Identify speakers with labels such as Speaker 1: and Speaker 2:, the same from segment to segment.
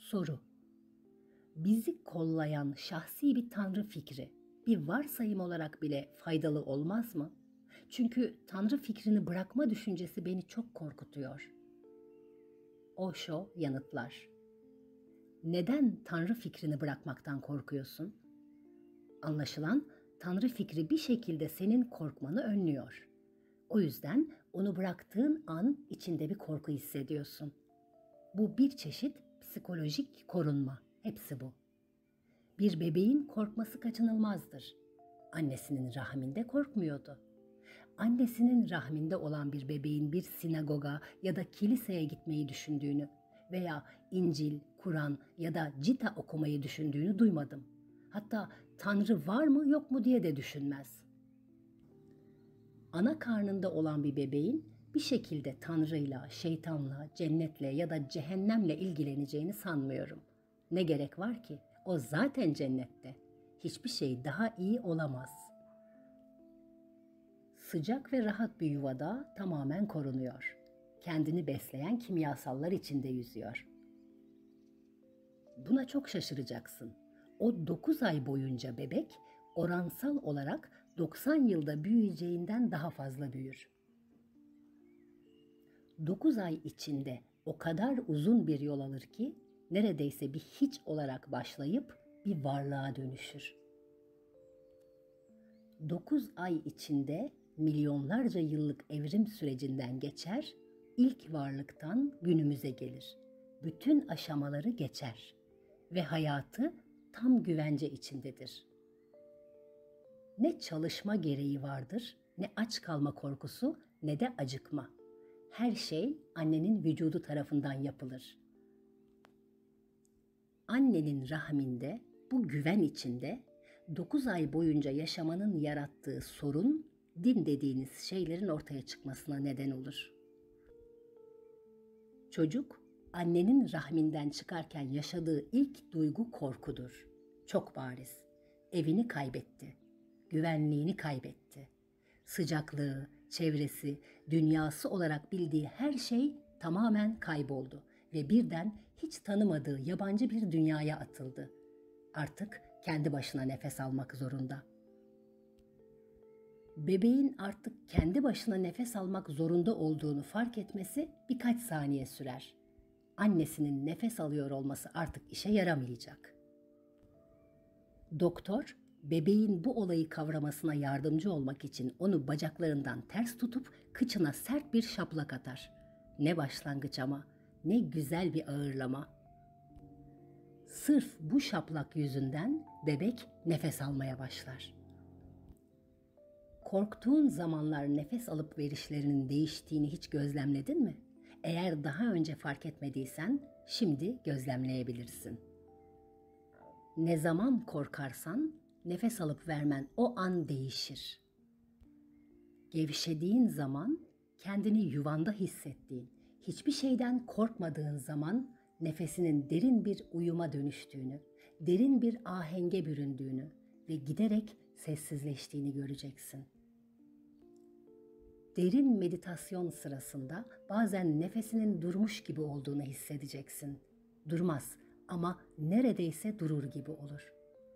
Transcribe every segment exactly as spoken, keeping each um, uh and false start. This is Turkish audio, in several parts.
Speaker 1: Soru: bizi kollayan şahsi bir tanrı fikri bir varsayım olarak bile faydalı olmaz mı? Çünkü tanrı fikrini bırakma düşüncesi beni çok korkutuyor. Osho yanıtlar: neden tanrı fikrini bırakmaktan korkuyorsun? Anlaşılan tanrı fikri bir şekilde senin korkmanı önlüyor. O yüzden onu bıraktığın an içinde bir korku hissediyorsun. Bu bir çeşit psikolojik korunma. Hepsi bu. Bir bebeğin korkması kaçınılmazdır. Annesinin rahminde korkmuyordu. Annesinin rahminde olan bir bebeğin bir sinagoga ya da kiliseye gitmeyi düşündüğünü veya İncil, Kur'an ya da Cita okumayı düşündüğünü duymadım. Hatta Tanrı var mı yok mu diye de düşünmez. Ana karnında olan bir bebeğin bir şekilde Tanrı'yla, şeytanla, cennetle ya da cehennemle ilgileneceğini sanmıyorum. Ne gerek var ki? O zaten cennette. Hiçbir şey daha iyi olamaz. Sıcak ve rahat bir yuvada tamamen korunuyor. Kendini besleyen kimyasallar içinde yüzüyor. Buna çok şaşıracaksın. O dokuz ay boyunca bebek oransal olarak doksan yılda büyüyeceğinden daha fazla büyür. dokuz ay içinde o kadar uzun bir yol alır ki neredeyse bir hiç olarak başlayıp bir varlığa dönüşür. dokuz ay içinde milyonlarca yıllık evrim sürecinden geçer, ilk varlıktan günümüze gelir. Bütün aşamaları geçer ve hayatı tam güvence içindedir. Ne çalışma gereği vardır, ne aç kalma korkusu, ne de acıkma. Her şey annenin vücudu tarafından yapılır. Annenin rahminde, bu güven içinde dokuz ay boyunca yaşamanın yarattığı sorun, din dediğiniz şeylerin ortaya çıkmasına neden olur. Çocuk, annenin rahminden çıkarken yaşadığı ilk duygu korkudur. Çok bariz. Evini kaybetti. Güvenliğini kaybetti. Sıcaklığı, çevresi, dünyası olarak bildiği her şey tamamen kayboldu ve birden hiç tanımadığı yabancı bir dünyaya atıldı. Artık kendi başına nefes almak zorunda. Bebeğin artık kendi başına nefes almak zorunda olduğunu fark etmesi birkaç saniye sürer. Annesinin nefes alıyor olması artık işe yaramayacak. Doktor, bebeğin bu olayı kavramasına yardımcı olmak için onu bacaklarından ters tutup kıçına sert bir şaplak atar. Ne başlangıç ama, ne güzel bir ağırlama. Sırf bu şaplak yüzünden bebek nefes almaya başlar. Korktuğun zamanlar nefes alıp verişlerinin değiştiğini hiç gözlemledin mi? Eğer daha önce fark etmediysen şimdi gözlemleyebilirsin. Ne zaman korkarsan nefes alıp vermen o an değişir. Gevşediğin zaman, kendini yuvanda hissettiğin, hiçbir şeyden korkmadığın zaman nefesinin derin bir uyuma dönüştüğünü, derin bir ahenge büründüğünü ve giderek sessizleştiğini göreceksin. Derin meditasyon sırasında bazen nefesinin durmuş gibi olduğunu hissedeceksin. Durmaz ama neredeyse durur gibi olur.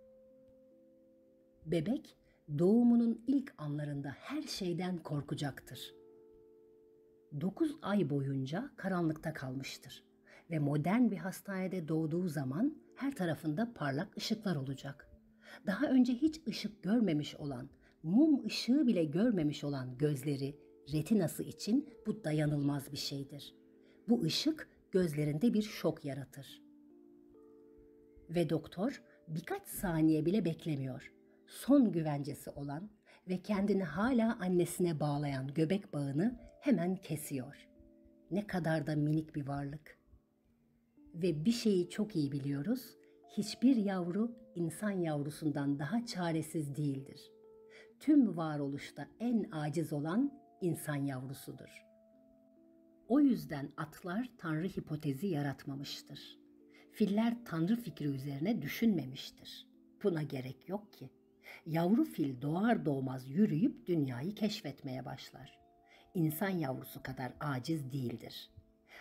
Speaker 1: Bebek doğumunun ilk anlarında her şeyden korkacaktır. Dokuz ay boyunca karanlıkta kalmıştır ve modern bir hastanede doğduğu zaman her tarafında parlak ışıklar olacak. Daha önce hiç ışık görmemiş olan, mum ışığı bile görmemiş olan gözleri, retinası için bu dayanılmaz bir şeydir. Bu ışık gözlerinde bir şok yaratır. Ve doktor birkaç saniye bile beklemiyor. Son güvencesi olan ve kendini hala annesine bağlayan göbek bağını hemen kesiyor. Ne kadar da minik bir varlık. Ve bir şeyi çok iyi biliyoruz, hiçbir yavru insan yavrusundan daha çaresiz değildir. Tüm varoluşta en aciz olan insan yavrusudur. O yüzden atlar tanrı hipotezi yaratmamıştır. Filler tanrı fikri üzerine düşünmemiştir. Buna gerek yok ki. Yavru fil doğar doğmaz yürüyüp dünyayı keşfetmeye başlar. İnsan yavrusu kadar aciz değildir.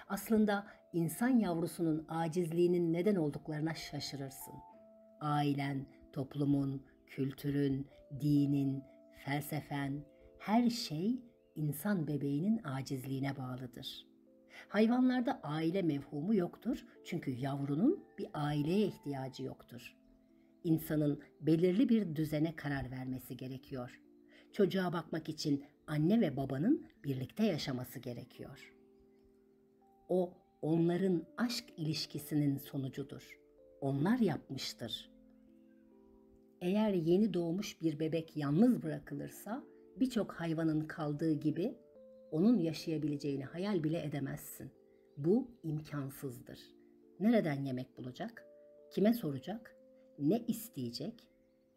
Speaker 1: Aslında insan yavrusunun acizliğinin neden olduklarına şaşırırsın. Ailen, toplumun, kültürün, dinin, felsefen, her şey insan bebeğinin acizliğine bağlıdır. Hayvanlarda aile mefhumu yoktur çünkü yavrunun bir aileye ihtiyacı yoktur. İnsanın belirli bir düzene karar vermesi gerekiyor. Çocuğa bakmak için anne ve babanın birlikte yaşaması gerekiyor. O, onların aşk ilişkisinin sonucudur. Onlar yapmıştır. Eğer yeni doğmuş bir bebek yalnız bırakılırsa, birçok hayvanın kaldığı gibi onun yaşayabileceğini hayal bile edemezsin. Bu imkansızdır. Nereden yemek bulacak? Kime soracak? Ne isteyecek?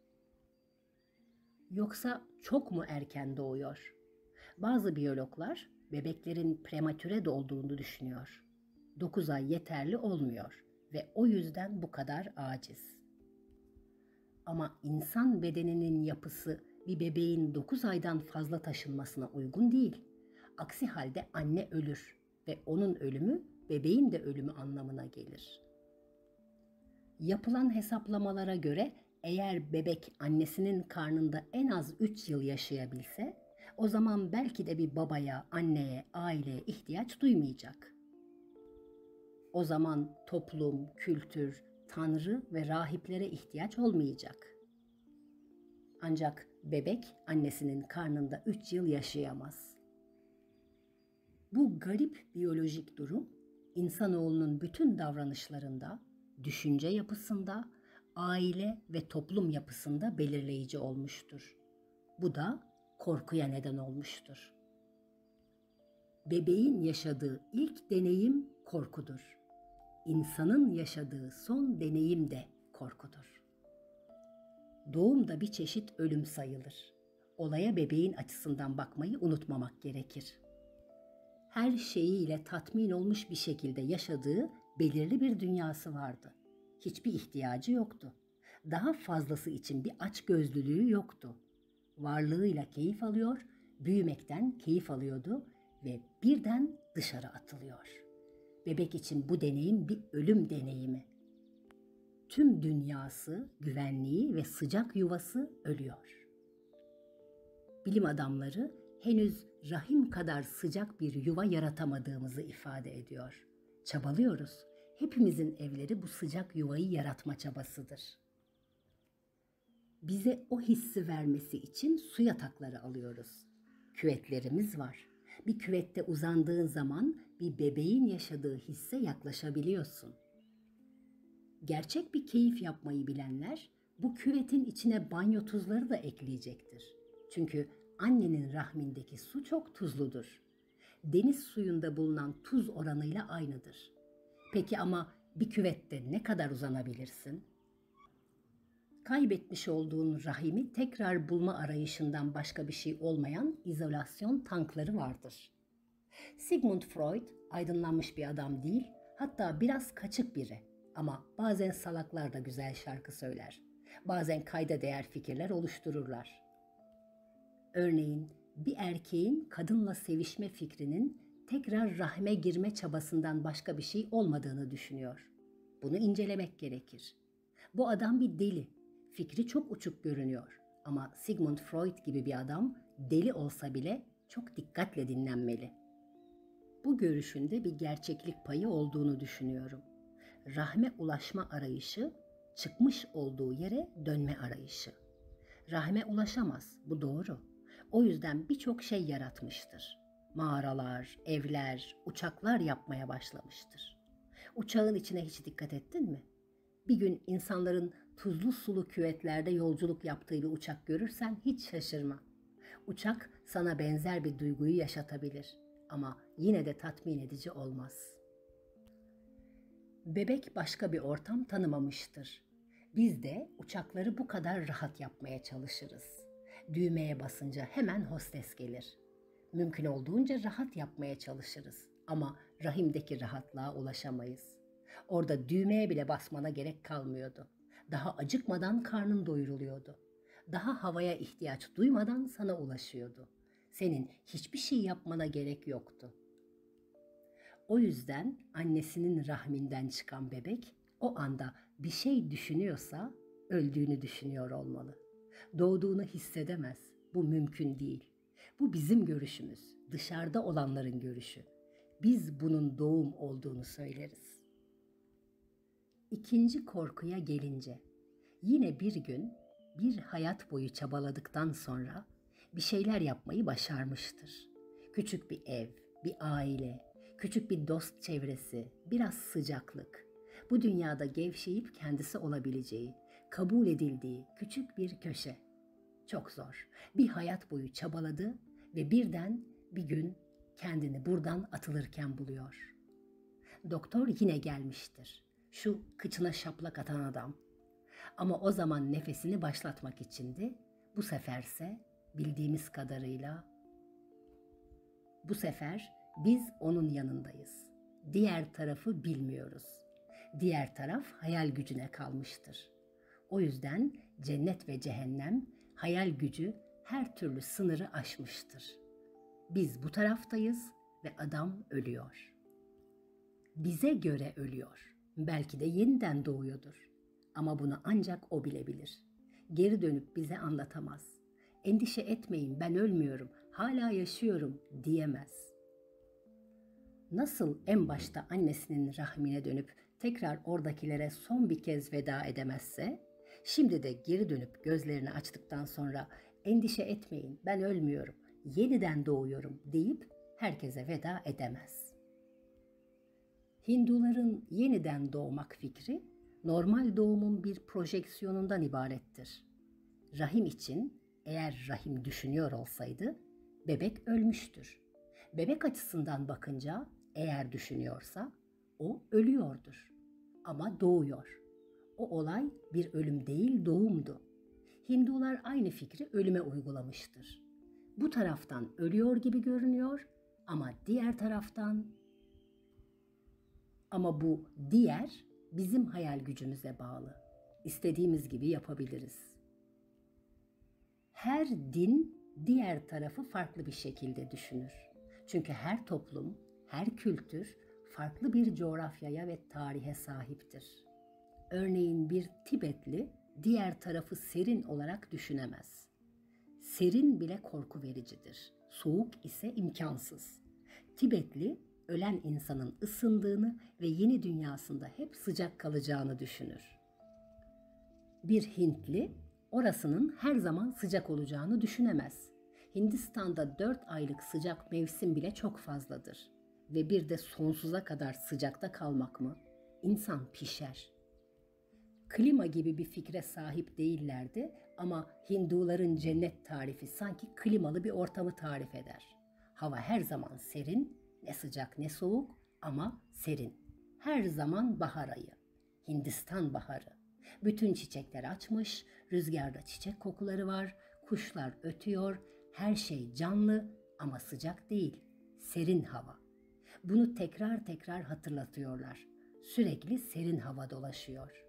Speaker 1: Yoksa çok mu erken doğuyor? Bazı biyologlar bebeklerin prematüre doğduğunu düşünüyor. dokuz ay yeterli olmuyor ve o yüzden bu kadar aciz. Ama insan bedeninin yapısı bir bebeğin dokuz aydan fazla taşınmasına uygun değil. Aksi halde anne ölür ve onun ölümü bebeğin de ölümü anlamına gelir. Yapılan hesaplamalara göre eğer bebek annesinin karnında en az üç yıl yaşayabilse, o zaman belki de bir babaya, anneye, aileye ihtiyaç duymayacak. O zaman toplum, kültür, tanrı ve rahiplere ihtiyaç olmayacak. Ancak bebek annesinin karnında üç yıl yaşayamaz. Bu garip biyolojik durum, insanoğlunun bütün davranışlarında, düşünce yapısında, aile ve toplum yapısında belirleyici olmuştur. Bu da korkuya neden olmuştur. Bebeğin yaşadığı ilk deneyim korkudur. İnsanın yaşadığı son deneyim de korkudur. Doğum da bir çeşit ölüm sayılır. Olaya bebeğin açısından bakmayı unutmamak gerekir. Her şeyiyle tatmin olmuş bir şekilde yaşadığı belirli bir dünyası vardı. Hiçbir ihtiyacı yoktu. Daha fazlası için bir açgözlülüğü yoktu. Varlığıyla keyif alıyor, büyümekten keyif alıyordu ve birden dışarı atılıyor. Bebek için bu deneyim bir ölüm deneyimi. Tüm dünyası, güvenliği ve sıcak yuvası ölüyor. Bilim adamları henüz rahim kadar sıcak bir yuva yaratamadığımızı ifade ediyor. Çabalıyoruz. Hepimizin evleri bu sıcak yuvayı yaratma çabasıdır. Bize o hissi vermesi için su yatakları alıyoruz. Küvetlerimiz var. Bir küvette uzandığın zaman bir bebeğin yaşadığı hisse yaklaşabiliyorsun. Gerçek bir keyif yapmayı bilenler bu küvetin içine banyo tuzları da ekleyecektir. Çünkü annenin rahmindeki su çok tuzludur. Deniz suyunda bulunan tuz oranıyla aynıdır. Peki ama bir küvette ne kadar uzanabilirsin? Kaybetmiş olduğun rahimi tekrar bulma arayışından başka bir şey olmayan izolasyon tankları vardır. Sigmund Freud aydınlanmış bir adam değil, hatta biraz kaçık biri. Ama bazen salaklar da güzel şarkı söyler. Bazen kayda değer fikirler oluştururlar. Örneğin bir erkeğin kadınla sevişme fikrinin tekrar rahme girme çabasından başka bir şey olmadığını düşünüyor. Bunu incelemek gerekir. Bu adam bir deli. Fikri çok uçuk görünüyor. Ama Sigmund Freud gibi bir adam deli olsa bile çok dikkatle dinlenmeli. Bu görüşünde bir gerçeklik payı olduğunu düşünüyorum. Rahme ulaşma arayışı, çıkmış olduğu yere dönme arayışı. Rahme ulaşamaz, bu doğru. O yüzden birçok şey yaratmıştır. Mağaralar, evler, uçaklar yapmaya başlamıştır. Uçağın içine hiç dikkat ettin mi? Bir gün insanların tuzlu sulu küvetlerde yolculuk yaptığı bir uçak görürsen hiç şaşırma. Uçak sana benzer bir duyguyu yaşatabilir ama yine de tatmin edici olmaz. Bebek başka bir ortam tanımamıştır. Biz de uçakları bu kadar rahat yapmaya çalışırız. Düğmeye basınca hemen hostes gelir. Mümkün olduğunca rahat yapmaya çalışırız ama rahimdeki rahatlığa ulaşamayız. Orada düğmeye bile basmana gerek kalmıyordu. Daha acıkmadan karnın doyuruluyordu. Daha havaya ihtiyaç duymadan sana ulaşıyordu. Senin hiçbir şey yapmana gerek yoktu. O yüzden annesinin rahminden çıkan bebek o anda bir şey düşünüyorsa öldüğünü düşünüyor olmalı. Doğduğunu hissedemez. Bu mümkün değil. Bu bizim görüşümüz, dışarıda olanların görüşü. Biz bunun doğum olduğunu söyleriz. İkinci korkuya gelince, yine bir gün bir hayat boyu çabaladıktan sonra bir şeyler yapmayı başarmıştır. Küçük bir ev, bir aile, küçük bir dost çevresi, biraz sıcaklık. Bu dünyada gevşeyip kendisi olabileceği, kabul edildiği küçük bir köşe. Çok zor. Bir hayat boyu çabaladı ve birden bir gün kendini buradan atılırken buluyor. Doktor yine gelmiştir. Şu kıçına şaplak atan adam. Ama o zaman nefesini başlatmak içindi. Bu seferse bildiğimiz kadarıyla bu sefer biz onun yanındayız. Diğer tarafı bilmiyoruz. Diğer taraf hayal gücüne kalmıştır. O yüzden cennet ve cehennem hayal gücü her türlü sınırı aşmıştır. Biz bu taraftayız ve adam ölüyor. Bize göre ölüyor. Belki de yeniden doğuyordur. Ama bunu ancak o bilebilir. Geri dönüp bize anlatamaz. Endişe etmeyin, ben ölmüyorum, hala yaşıyorum diyemez. Nasıl en başta annesinin rahmine dönüp tekrar oradakilere son bir kez veda edemezse, şimdi de geri dönüp gözlerini açtıktan sonra endişe etmeyin, ben ölmüyorum, yeniden doğuyorum deyip herkese veda edemez. Hinduların yeniden doğmak fikri normal doğumun bir projeksiyonundan ibarettir. Rahim için eğer rahim düşünüyor olsaydı bebek ölmüştür. Bebek açısından bakınca eğer düşünüyorsa o ölüyordur. Ama doğuyor. O olay bir ölüm değil, doğumdu. Hindular aynı fikri ölüme uygulamıştır. Bu taraftan ölüyor gibi görünüyor ama diğer taraftan ama bu diğer bizim hayal gücümüze bağlı. İstediğimiz gibi yapabiliriz. Her din diğer tarafı farklı bir şekilde düşünür. Çünkü her toplum, her kültür farklı bir coğrafyaya ve tarihe sahiptir. Örneğin bir Tibetli diğer tarafı serin olarak düşünemez. Serin bile korku vericidir. Soğuk ise imkansız. Tibetli ölen insanın ısındığını ve yeni dünyasında hep sıcak kalacağını düşünür. Bir Hintli orasının her zaman sıcak olacağını düşünemez. Hindistan'da dört aylık sıcak mevsim bile çok fazladır. Ve bir de sonsuza kadar sıcakta kalmak mı? İnsan pişer. Klima gibi bir fikre sahip değillerdi ama Hinduların cennet tarifi sanki klimalı bir ortamı tarif eder. Hava her zaman serin, ne sıcak ne soğuk ama serin. Her zaman bahar ayı. Hindistan baharı. Bütün çiçekler açmış, rüzgarda çiçek kokuları var, kuşlar ötüyor, her şey canlı ama sıcak değil, serin hava. Bunu tekrar tekrar hatırlatıyorlar. Sürekli serin hava dolaşıyor.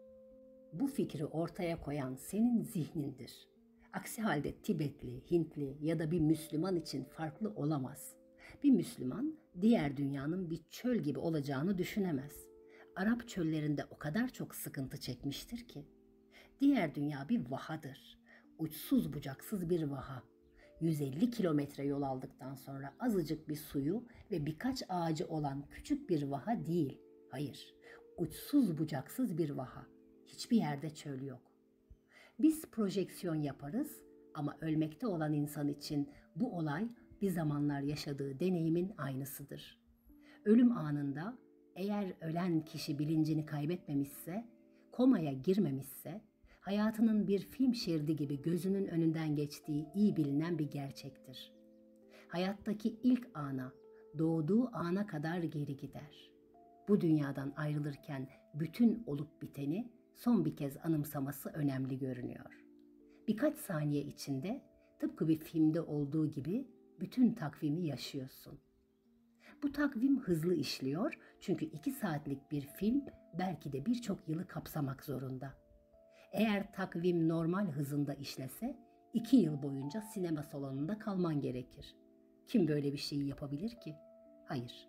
Speaker 1: Bu fikri ortaya koyan senin zihnindir. Aksi halde Tibetli, Hintli ya da bir Müslüman için farklı olamaz. Bir Müslüman diğer dünyanın bir çöl gibi olacağını düşünemez. Arap çöllerinde o kadar çok sıkıntı çekmiştir ki. Diğer dünya bir vahadır. Uçsuz bucaksız bir vaha. yüz elli kilometre yol aldıktan sonra azıcık bir suyu ve birkaç ağacı olan küçük bir vaha değil. Hayır, uçsuz bucaksız bir vaha. Hiçbir yerde çöl yok. Biz projeksiyon yaparız ama ölmekte olan insan için bu olay bir zamanlar yaşadığı deneyimin aynısıdır. Ölüm anında eğer ölen kişi bilincini kaybetmemişse, komaya girmemişse, hayatının bir film şeridi gibi gözünün önünden geçtiği iyi bilinen bir gerçektir. Hayattaki ilk ana, doğduğu ana kadar geri gider. Bu dünyadan ayrılırken bütün olup biteni son bir kez anımsaması önemli görünüyor. Birkaç saniye içinde tıpkı bir filmde olduğu gibi bütün takvimi yaşıyorsun. Bu takvim hızlı işliyor çünkü iki saatlik bir film belki de birçok yılı kapsamak zorunda. Eğer takvim normal hızında işlese iki yıl boyunca sinema salonunda kalman gerekir. Kim böyle bir şeyi yapabilir ki? Hayır,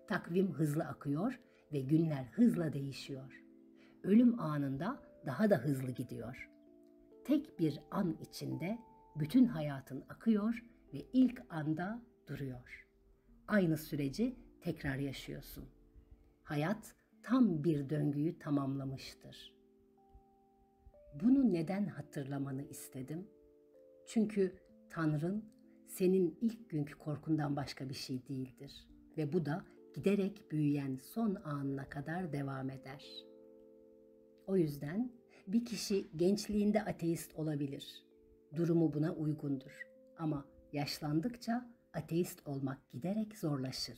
Speaker 1: Takvim hızlı akıyor ve günler hızla değişiyor. Ölüm anında daha da hızlı gidiyor. Tek bir an içinde bütün hayatın akıyor ve ilk anda duruyor. Aynı süreci tekrar yaşıyorsun. Hayat tam bir döngüyü tamamlamıştır. Bunu neden hatırlamanı istedim? Çünkü Tanrın senin ilk günkü korkundan başka bir şey değildir ve bu da giderek büyüyen son anına kadar devam eder. O yüzden bir kişi gençliğinde ateist olabilir. Durumu buna uygundur. Ama yaşlandıkça ateist olmak giderek zorlaşır.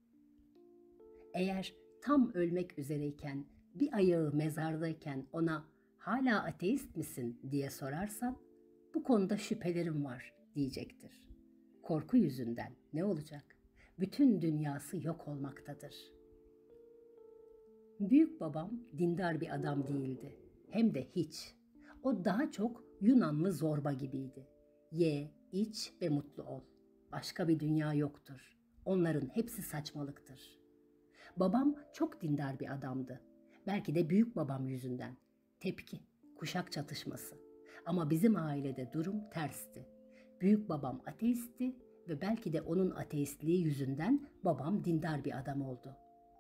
Speaker 1: Eğer tam ölmek üzereyken, bir ayağı mezardayken ona "Hala ateist misin?" diye sorarsan, "Bu konuda şüphelerim var." diyecektir. Korku yüzünden ne olacak? Bütün dünyası yok olmaktadır. Büyük babam dindar bir adam değildi. Hem de hiç. O daha çok Yunanlı zorba gibiydi. Ye, iç ve mutlu ol. Başka bir dünya yoktur. Onların hepsi saçmalıktır. Babam çok dindar bir adamdı. Belki de büyük babam yüzünden. Tepki, kuşak çatışması. Ama bizim ailede durum tersti. Büyük babam ateistti ve belki de onun ateistliği yüzünden babam dindar bir adam oldu.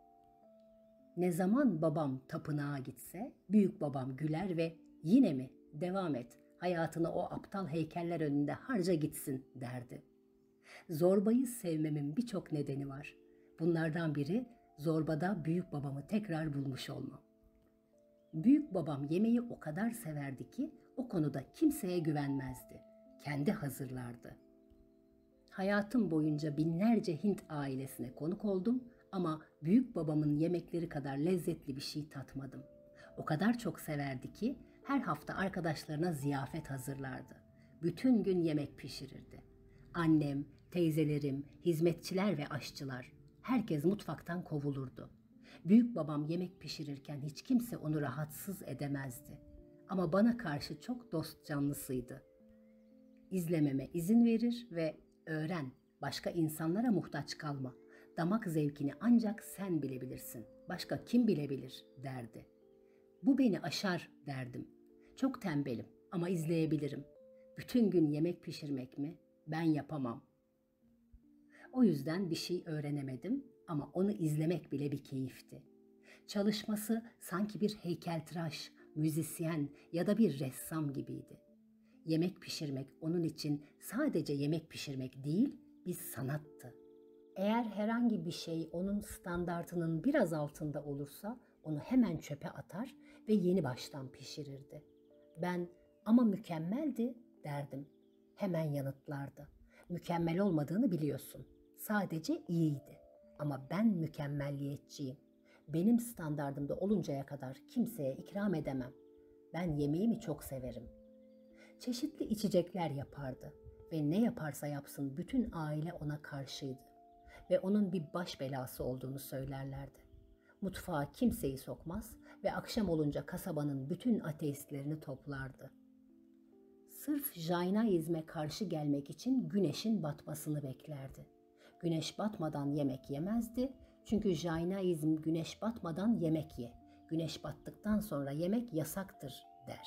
Speaker 1: Ne zaman babam tapınağa gitse büyük babam güler ve "Yine mi? Devam et. Hayatını o aptal heykeller önünde harca gitsin." derdi. Zorbayı sevmemin birçok nedeni var. Bunlardan biri zorbada büyük babamı tekrar bulmuş olmam. Büyük babam yemeği o kadar severdi ki o konuda kimseye güvenmezdi. Kendi hazırlardı. Hayatım boyunca binlerce Hint ailesine konuk oldum ama büyük babamın yemekleri kadar lezzetli bir şey tatmadım. O kadar çok severdi ki her hafta arkadaşlarına ziyafet hazırlardı. Bütün gün yemek pişirirdi. Annem, teyzelerim, hizmetçiler ve aşçılar, herkes mutfaktan kovulurdu. Büyük babam yemek pişirirken hiç kimse onu rahatsız edemezdi. Ama bana karşı çok dost canlısıydı. İzlememe izin verir ve "Öğren, başka insanlara muhtaç kalma. Damak zevkini ancak sen bilebilirsin. Başka kim bilebilir?" derdi. "Bu beni aşar." derdim. "Çok tembelim ama izleyebilirim. Bütün gün yemek pişirmek mi? Ben yapamam." O yüzden bir şey öğrenemedim ama onu izlemek bile bir keyifti. Çalışması sanki bir heykeltıraş, müzisyen ya da bir ressam gibiydi. Yemek pişirmek onun için sadece yemek pişirmek değil, bir sanattı. Eğer herhangi bir şey onun standartının biraz altında olursa onu hemen çöpe atar ve yeni baştan pişirirdi. Ben "Ama mükemmeldi." derdim. Hemen yanıtlardı. "Mükemmel olmadığını biliyorsun. Sadece iyiydi. Ama ben mükemmelliyetçiyim. Benim standardımda oluncaya kadar kimseye ikram edemem. Ben yemeğimi çok severim." Çeşitli içecekler yapardı ve ne yaparsa yapsın bütün aile ona karşıydı ve onun bir baş belası olduğunu söylerlerdi. Mutfağa kimseyi sokmaz ve akşam olunca kasabanın bütün ateistlerini toplardı. Sırf Jainaizme karşı gelmek için güneşin batmasını beklerdi. Güneş batmadan yemek yemezdi çünkü Jainaizm güneş batmadan yemek ye, güneş battıktan sonra yemek yasaktır der.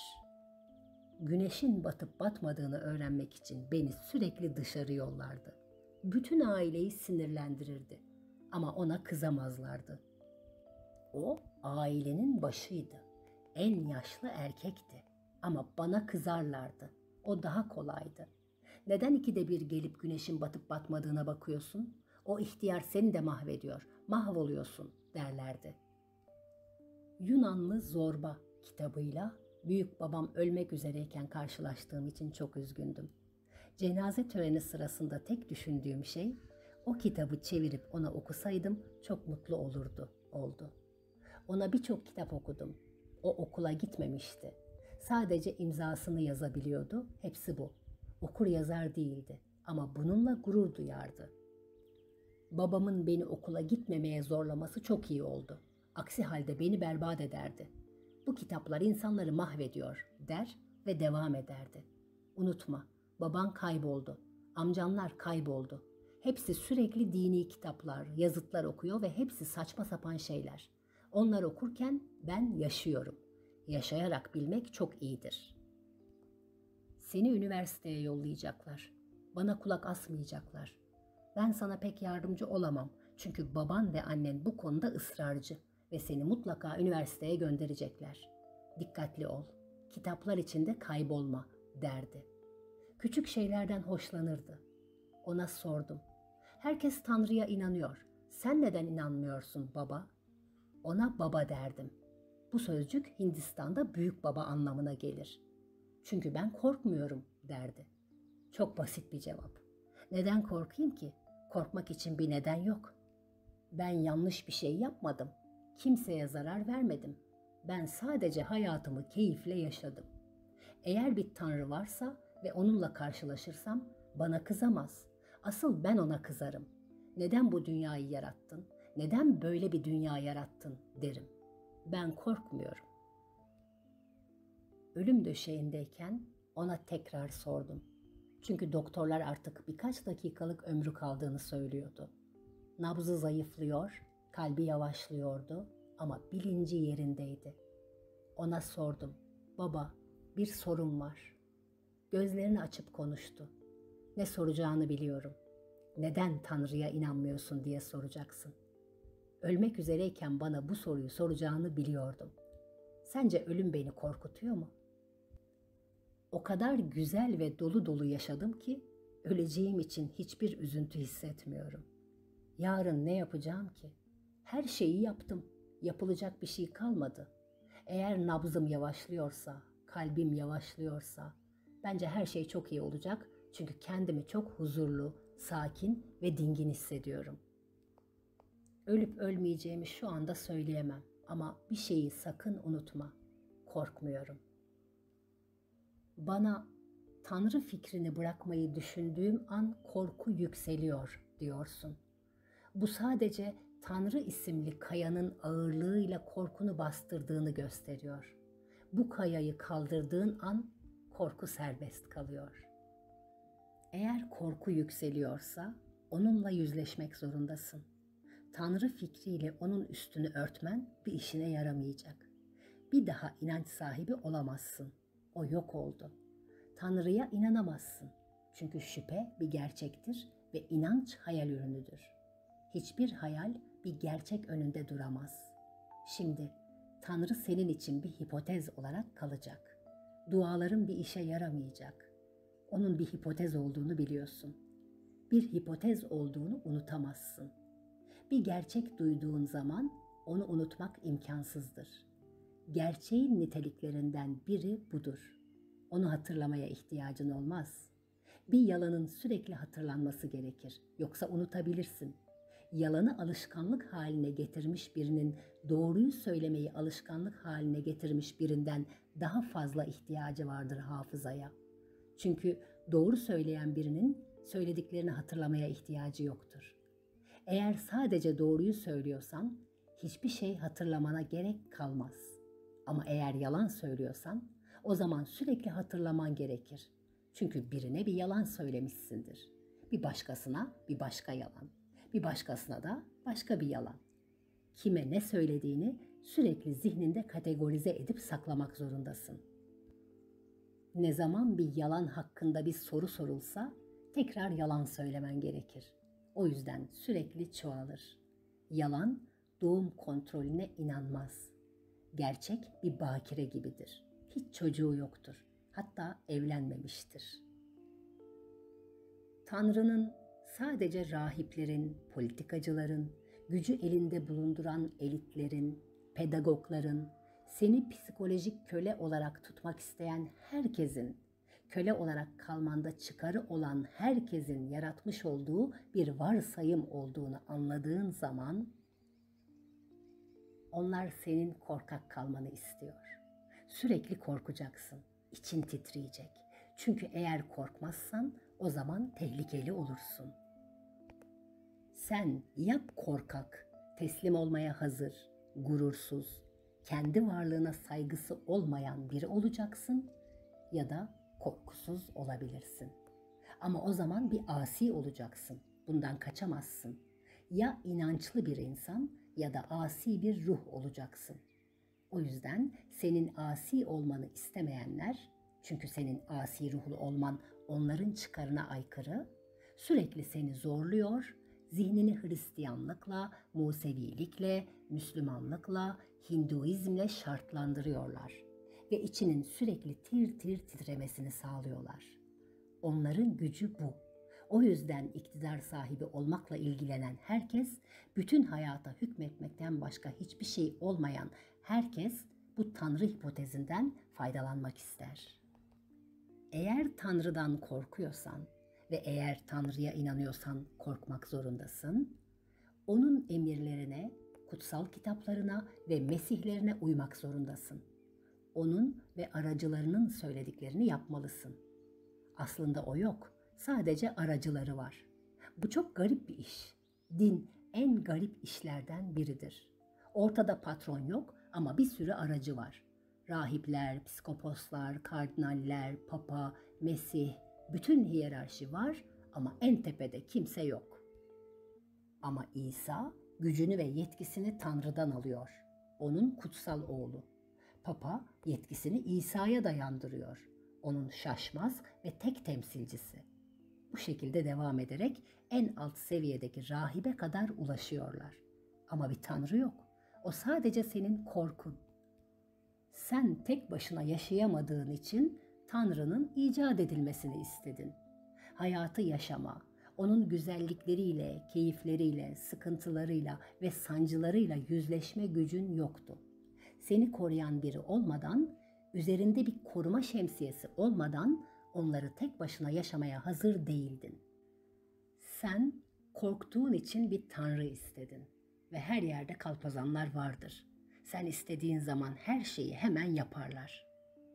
Speaker 1: Güneşin batıp batmadığını öğrenmek için beni sürekli dışarı yollardı. Bütün aileyi sinirlendirirdi ama ona kızamazlardı. O ailenin başıydı. En yaşlı erkekti ama bana kızarlardı. O daha kolaydı. "Neden ikide bir gelip güneşin batıp batmadığına bakıyorsun? O ihtiyar seni de mahvediyor, mahvoluyorsun." derlerdi. Yunanlı Zorba kitabıyla büyük babam ölmek üzereyken karşılaştığım için çok üzgündüm. Cenaze töreni sırasında tek düşündüğüm şey, o kitabı çevirip ona okusaydım çok mutlu olurdu, oldu. Ona birçok kitap okudum. O okula gitmemişti. Sadece imzasını yazabiliyordu, hepsi bu. Okur yazar değildi ama bununla gurur duyardı. Babamın beni okula gitmemeye zorlaması çok iyi oldu. Aksi halde beni berbat ederdi. "Bu kitaplar insanları mahvediyor." der ve devam ederdi. "Unutma, baban kayboldu, amcanlar kayboldu. Hepsi sürekli dini kitaplar, yazıtlar okuyor ve hepsi saçma sapan şeyler. Onlar okurken ben yaşıyorum. Yaşayarak bilmek çok iyidir. Seni üniversiteye yollayacaklar. Bana kulak asmayacaklar. Ben sana pek yardımcı olamam. Çünkü baban ve annen bu konuda ısrarcı ve seni mutlaka üniversiteye gönderecekler. Dikkatli ol. Kitaplar içinde kaybolma derdi. Küçük şeylerden hoşlanırdı. Ona sordum. Herkes Tanrı'ya inanıyor. Sen neden inanmıyorsun baba? Ona baba derdim. Bu sözcük Hindistan'da büyük baba anlamına gelir. Çünkü ben korkmuyorum derdi. Çok basit bir cevap. Neden korkayım ki? Korkmak için bir neden yok. Ben yanlış bir şey yapmadım. Kimseye zarar vermedim. Ben sadece hayatımı keyifle yaşadım. Eğer bir Tanrı varsa ve onunla karşılaşırsam bana kızamaz. Asıl ben ona kızarım. Neden bu dünyayı yarattın? Neden böyle bir dünya yarattın derim. Ben korkmuyorum. Ölüm döşeğindeyken ona tekrar sordum. Çünkü doktorlar artık birkaç dakikalık ömrü kaldığını söylüyordu. Nabzı zayıflıyor, kalbi yavaşlıyordu ama bilinci yerindeydi. Ona sordum. Baba, bir sorum var. Gözlerini açıp konuştu. Ne soracağını biliyorum. Neden Tanrı'ya inanmıyorsun diye soracaksın. Ölmek üzereyken bana bu soruyu soracağını biliyordum. Sence ölüm beni korkutuyor mu? O kadar güzel ve dolu dolu yaşadım ki öleceğim için hiçbir üzüntü hissetmiyorum. Yarın ne yapacağım ki? Her şeyi yaptım. Yapılacak bir şey kalmadı. Eğer nabzım yavaşlıyorsa, kalbim yavaşlıyorsa, bence her şey çok iyi olacak. Çünkü kendimi çok huzurlu, sakin ve dingin hissediyorum. Ölüp ölmeyeceğimi şu anda söyleyemem ama bir şeyi sakın unutma. Korkmuyorum. Bana Tanrı fikrini bırakmayı düşündüğüm an korku yükseliyor diyorsun. Bu sadece Tanrı isimli kayanın ağırlığıyla korkunu bastırdığını gösteriyor. Bu kayayı kaldırdığın an korku serbest kalıyor. Eğer korku yükseliyorsa onunla yüzleşmek zorundasın. Tanrı fikriyle onun üstünü örtmen bir işine yaramayacak. Bir daha inanç sahibi olamazsın. O yok oldu. Tanrı'ya inanamazsın. Çünkü şüphe bir gerçektir ve inanç hayal ürünüdür. Hiçbir hayal bir gerçek önünde duramaz. Şimdi Tanrı senin için bir hipotez olarak kalacak. Duaların bir işe yaramayacak. Onun bir hipotez olduğunu biliyorsun. Bir hipotez olduğunu unutamazsın. Bir gerçek duyduğun zaman onu unutmak imkansızdır. Gerçeğin niteliklerinden biri budur. Onu hatırlamaya ihtiyacın olmaz. Bir yalanın sürekli hatırlanması gerekir. Yoksa unutabilirsin. Yalanı alışkanlık haline getirmiş birinin doğruyu söylemeyi alışkanlık haline getirmiş birinden daha fazla ihtiyacı vardır hafızaya. Çünkü doğru söyleyen birinin söylediklerini hatırlamaya ihtiyacı yoktur. Eğer sadece doğruyu söylüyorsan hiçbir şey hatırlamana gerek kalmaz. Ama eğer yalan söylüyorsan o zaman sürekli hatırlaman gerekir. Çünkü birine bir yalan söylemişsindir. Bir başkasına bir başka yalan. Bir başkasına da başka bir yalan. Kime ne söylediğini sürekli zihninde kategorize edip saklamak zorundasın. Ne zaman bir yalan hakkında bir soru sorulsa tekrar yalan söylemen gerekir. O yüzden sürekli çoğalır. Yalan doğum kontrolüne inanmaz. Gerçek bir bakire gibidir. Hiç çocuğu yoktur. Hatta evlenmemiştir. Tanrı'nın sadece rahiplerin, politikacıların, gücü elinde bulunduran elitlerin, pedagogların, seni psikolojik köle olarak tutmak isteyen herkesin, köle olarak kalmanda çıkarı olan herkesin yaratmış olduğu bir varsayım olduğunu anladığın zaman onlar senin korkak kalmanı istiyor. Sürekli korkacaksın, için titreyecek. Çünkü eğer korkmazsan o zaman tehlikeli olursun. Sen ya korkak, teslim olmaya hazır, gurursuz, kendi varlığına saygısı olmayan biri olacaksın ya da korkusuz olabilirsin. Ama o zaman bir asi olacaksın. Bundan kaçamazsın. Ya inançlı bir insan ya da asi bir ruh olacaksın. O yüzden senin asi olmanı istemeyenler, çünkü senin asi ruhlu olman onların çıkarına aykırı, sürekli seni zorluyor, zihnini Hristiyanlıkla, Musevilikle, Müslümanlıkla, Hinduizmle şartlandırıyorlar ve içinin sürekli tir tir titremesini sağlıyorlar. Onların gücü bu. O yüzden iktidar sahibi olmakla ilgilenen herkes, bütün hayata hükmetmekten başka hiçbir şey olmayan herkes bu Tanrı hipotezinden faydalanmak ister. Eğer Tanrı'dan korkuyorsan ve eğer Tanrı'ya inanıyorsan korkmak zorundasın, onun emirlerine, kutsal kitaplarına ve mesihlerine uymak zorundasın. Onun ve aracılarının söylediklerini yapmalısın. Aslında o yok, sadece aracıları var. Bu çok garip bir iş. Din en garip işlerden biridir. Ortada patron yok ama bir sürü aracı var. Rahipler, psikoposlar, kardinaller, papa, mesih, bütün hiyerarşi var ama en tepede kimse yok. Ama İsa gücünü ve yetkisini Tanrı'dan alıyor. Onun kutsal oğlu. Papa yetkisini İsa'ya dayandırıyor. Onun şaşmaz ve tek temsilcisi. Bu şekilde devam ederek en alt seviyedeki rahibe kadar ulaşıyorlar. Ama bir Tanrı yok. O sadece senin korkun. Sen tek başına yaşayamadığın için Tanrı'nın icat edilmesini istedin. Hayatı yaşama, onun güzellikleriyle, keyifleriyle, sıkıntılarıyla ve sancılarıyla yüzleşme gücün yoktu. Seni koruyan biri olmadan, üzerinde bir koruma şemsiyesi olmadan onları tek başına yaşamaya hazır değildin. Sen korktuğun için bir Tanrı istedin ve her yerde kalpazanlar vardır. Sen istediğin zaman her şeyi hemen yaparlar.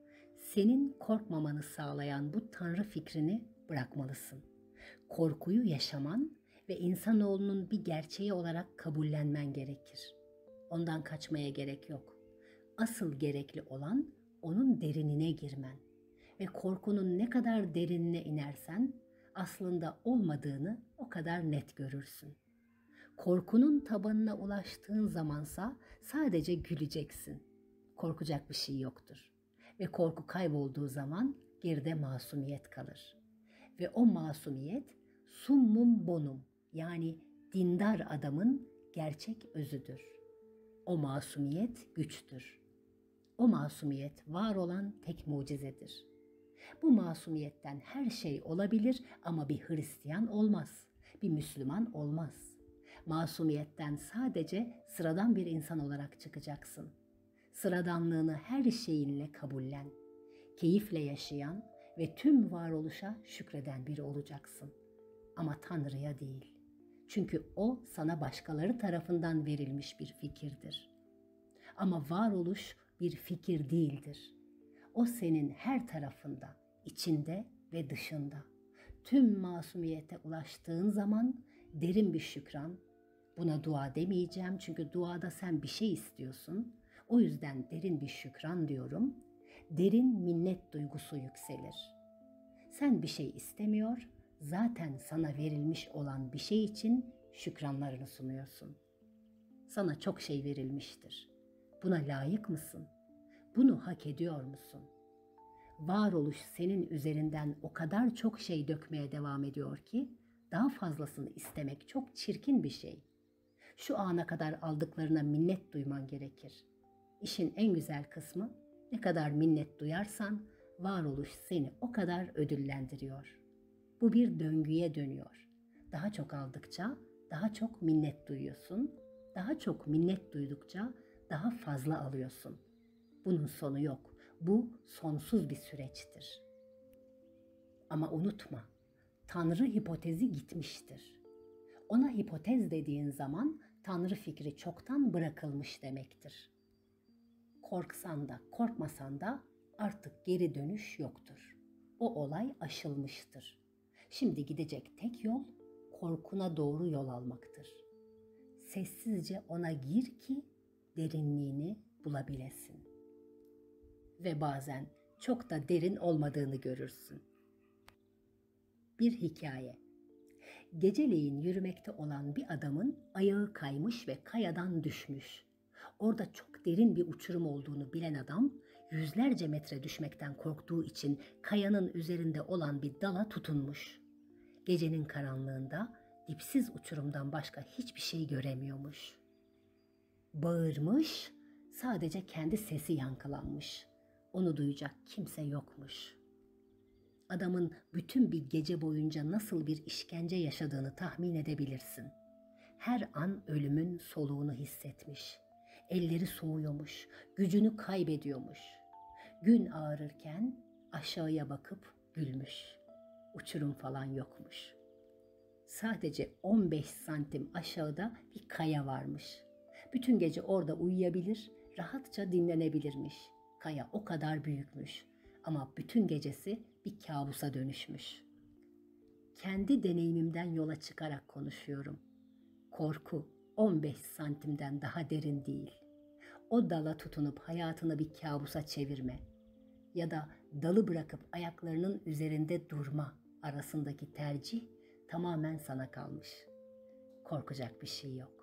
Speaker 1: Senin korkmamanı sağlayan bu Tanrı fikrini bırakmalısın. Korkuyu yaşaman ve insanoğlunun bir gerçeği olarak kabullenmen gerekir. Ondan kaçmaya gerek yok. Asıl gerekli olan onun derinine girmen ve korkunun ne kadar derinine inersen aslında olmadığını o kadar net görürsün. Korkunun tabanına ulaştığın zamansa sadece güleceksin. Korkacak bir şey yoktur. Ve korku kaybolduğu zaman geride masumiyet kalır. Ve o masumiyet summum bonum, yani dindar adamın gerçek özüdür. O masumiyet güçtür. O masumiyet var olan tek mucizedir. Bu masumiyetten her şey olabilir ama bir Hristiyan olmaz, bir Müslüman olmaz. Masumiyetten sadece sıradan bir insan olarak çıkacaksın. Sıradanlığını her şeyinle kabullen. Keyifle yaşayan ve tüm varoluşa şükreden biri olacaksın. Ama Tanrı'ya değil. Çünkü o sana başkaları tarafından verilmiş bir fikirdir. Ama varoluş bir fikir değildir. O senin her tarafında, içinde ve dışında. Tüm masumiyete ulaştığın zaman derin bir şükran, buna dua demeyeceğim çünkü duada sen bir şey istiyorsun. O yüzden derin bir şükran diyorum. Derin minnet duygusu yükselir. Sen bir şey istemiyor, zaten sana verilmiş olan bir şey için şükranlarını sunuyorsun. Sana çok şey verilmiştir. Buna layık mısın? Bunu hak ediyor musun? Varoluş senin üzerinden o kadar çok şey dökmeye devam ediyor ki daha fazlasını istemek çok çirkin bir şey. Şu ana kadar aldıklarına minnet duyman gerekir. İşin en güzel kısmı, ne kadar minnet duyarsan varoluş seni o kadar ödüllendiriyor. Bu bir döngüye dönüyor. Daha çok aldıkça daha çok minnet duyuyorsun. Daha çok minnet duydukça daha fazla alıyorsun. Bunun sonu yok. Bu sonsuz bir süreçtir. Ama unutma, Tanrı hipotezi gitmiştir. Ona hipotez dediğin zaman Tanrı fikri çoktan bırakılmış demektir. Korksan da korkmasan da artık geri dönüş yoktur. O olay aşılmıştır. Şimdi gidecek tek yol korkuna doğru yol almaktır. Sessizce ona gir ki derinliğini bulabilesin. Ve bazen çok da derin olmadığını görürsün. Bir hikaye. Geceleyin yürümekte olan bir adamın ayağı kaymış ve kayadan düşmüş. Orada çok derin bir uçurum olduğunu bilen adam, yüzlerce metre düşmekten korktuğu için kayanın üzerinde olan bir dala tutunmuş. Gecenin karanlığında dipsiz uçurumdan başka hiçbir şey göremiyormuş. Bağırmış, sadece kendi sesi yankılanmış. Onu duyacak kimse yokmuş. Adamın bütün bir gece boyunca nasıl bir işkence yaşadığını tahmin edebilirsin. Her an ölümün soluğunu hissetmiş. Elleri soğuyormuş, gücünü kaybediyormuş. Gün ağarırken aşağıya bakıp gülmüş. Uçurum falan yokmuş. Sadece on beş santim aşağıda bir kaya varmış. Bütün gece orada uyuyabilir, rahatça dinlenebilirmiş. Kaya o kadar büyükmüş ama bütün gecesi bir kabusa dönüşmüş. Kendi deneyimimden yola çıkarak konuşuyorum. Korku on beş santimden daha derin değil. O dala tutunup hayatını bir kabusa çevirme ya da dalı bırakıp ayaklarının üzerinde durma arasındaki tercih tamamen sana kalmış. Korkacak bir şey yok.